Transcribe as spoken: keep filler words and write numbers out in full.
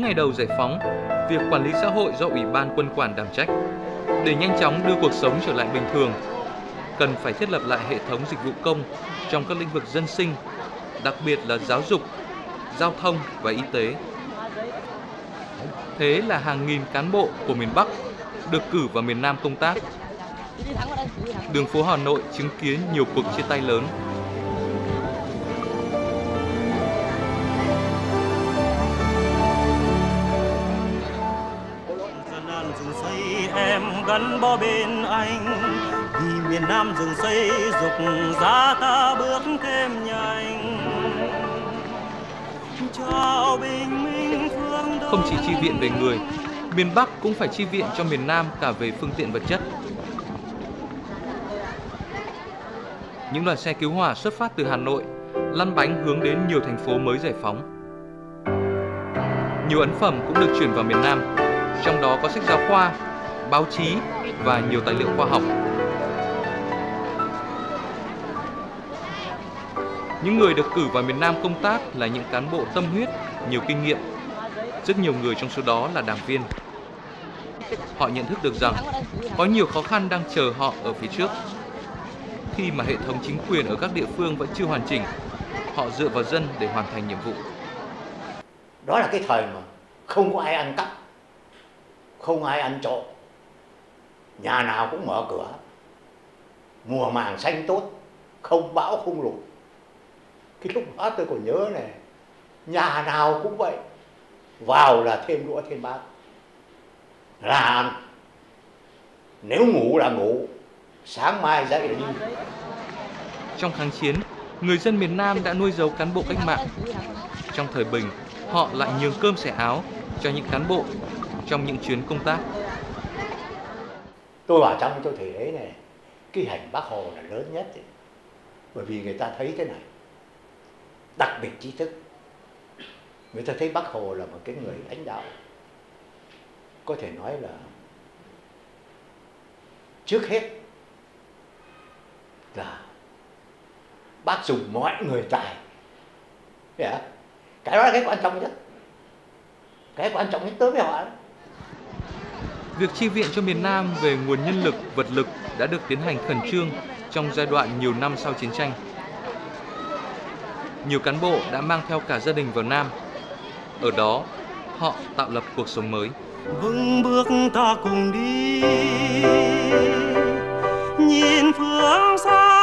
ngày đầu giải phóng, việc quản lý xã hội do Ủy ban Quân quản đảm trách. Để nhanh chóng đưa cuộc sống trở lại bình thường, cần phải thiết lập lại hệ thống dịch vụ công trong các lĩnh vực dân sinh, đặc biệt là giáo dục, giao thông và y tế. Thế là hàng nghìn cán bộ của miền Bắc được cử vào miền Nam công tác. Đường phố Hà Nội chứng kiến nhiều cuộc chia tay lớn. Em gắn bó bên anh, vì miền Nam rừng xây dục ra ta bước thêm nhanh. Chào bình minh phương Đông. Không chỉ chi viện về người, miền Bắc cũng phải chi viện cho miền Nam cả về phương tiện vật chất. Những đoàn xe cứu hỏa xuất phát từ Hà Nội, lăn bánh hướng đến nhiều thành phố mới giải phóng. Nhiều ấn phẩm cũng được chuyển vào miền Nam, trong đó có sách giáo khoa, báo chí và nhiều tài liệu khoa học. Những người được cử vào miền Nam công tác là những cán bộ tâm huyết, nhiều kinh nghiệm. Rất nhiều người trong số đó là đảng viên. Họ nhận thức được rằng có nhiều khó khăn đang chờ họ ở phía trước. Khi mà hệ thống chính quyền ở các địa phương vẫn chưa hoàn chỉnh, họ dựa vào dân để hoàn thành nhiệm vụ. Đó là cái thời mà không có ai ăn cắp, không ai ăn trộm, nhà nào cũng mở cửa, mùa màng xanh tốt, không bão không lụt. Cái lúc đó tôi còn nhớ này, nhà nào cũng vậy, vào là thêm đũa thêm bát, là ăn. Nếu ngủ là ngủ, sáng mai dậy là đi. Trong kháng chiến, người dân miền Nam đã nuôi dấu cán bộ cách mạng. Trong thời bình, họ lại nhường cơm xẻ áo cho những cán bộ trong những chuyến công tác. Tôi vào trong tôi thấy đấy này, cái hành Bác Hồ là lớn nhất ấy. Bởi vì người ta thấy cái này, đặc biệt trí thức, người ta thấy Bác Hồ là một cái người lãnh đạo có thể nói là trước hết là bác dùng mọi người tài. Yeah. Cái đó là cái quan trọng nhất, cái quan trọng nhất tới với họ. Việc chi viện cho miền Nam về nguồn nhân lực, vật lực đã được tiến hành khẩn trương trong giai đoạn nhiều năm sau chiến tranh. Nhiều cán bộ đã mang theo cả gia đình vào Nam. Ở đó, họ tạo lập cuộc sống mới. Vững bước ta cùng đi, nhìn phương xa